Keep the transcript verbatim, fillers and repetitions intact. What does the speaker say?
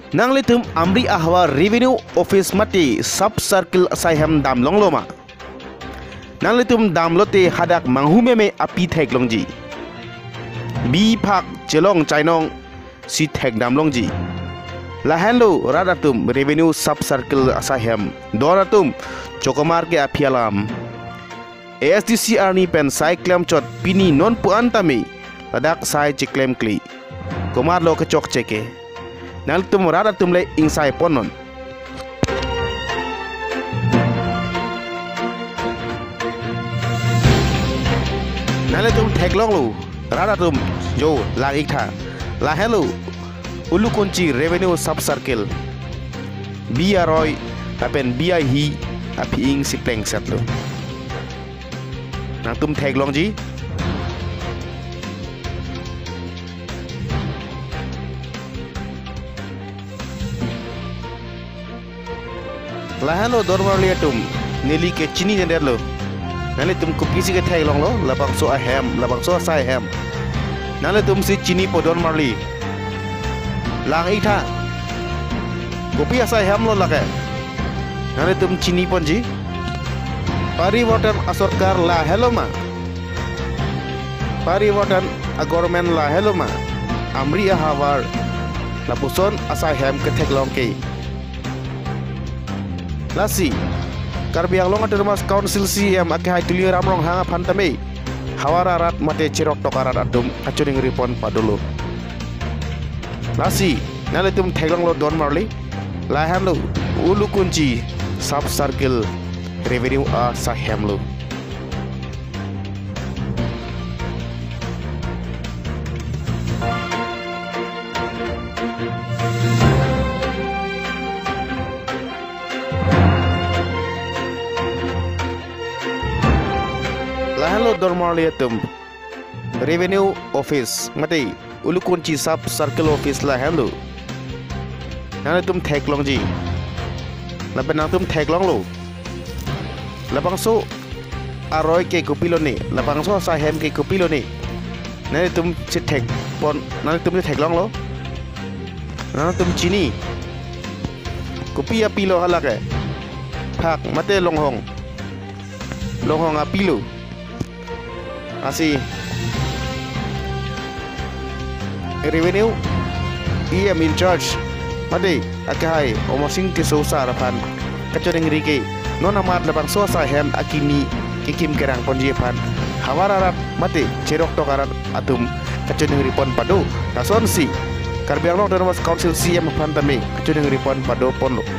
nang litum amri ahwa revenue office mati sub circle asaihem damlong loma nang litum damlote hadak manghume me api theklongji bi phak chelong chainong si thek damlongji lahenlo radatum revenue sub circle asaihem doratum chokomar ke apialam A S D C arni pen sai klem chot pini non puantame ladak sai chiklem kli komar lo ke chok cheke nal tum rada tum le insai ponon nal tum theklong lu rada tum jo la ikha la hello ulu kunci revenue sub circle bi aroi apen bi hi api ing si pleng set lu nang tum theklong ji lahalo dormarlia tum neli ke chini jender lo nale tum kopi si ke thai long lo labang so ahem labang so asaihem nale tum si chini po dormarli lang itha kopi asaihem lo lage nale tum chini ponji pariwartan asorkar la hello ma pariwartan agormen la hello ma amri ahawar lapuson asaihem ke theklong ke Lasi, karbiang longa termas council C M akai hai tulir ramrong hanga phantame hawara rat mate chirok tokarat adum achuring ripon padulu. Lasi, nale tum theglong lo don marli, laham lo ulu kunci sub circle revenue a sahem lo. Lahalo dormarliatum revenue office mate ulu kunci sub circle office lahalo nana tum theklong ji laban tum theklong lo labang so aroi ke kopilo ni labang so asaihem ke kopilo ni nana tum sit thek pon nana tum theklong lo nana tum chini kopi apilo halake phak mate longhong longhong apilo Asi revenue I am in charge made akai omosing ke sosa rapan kachoring rike non amat labang so asaihem akimi kikim kerang ponji pan hawararat mate cherok tokarat atum kachoring ripon padu nason si karbiang long dermas council C M pan tame kachoring ripon padu ponlo